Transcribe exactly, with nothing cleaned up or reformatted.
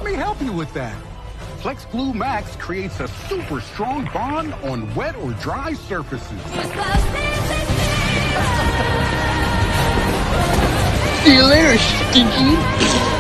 Let me help you with that. Flex Glue Max creates a super strong bond on wet or dry surfaces. See you later, stinky.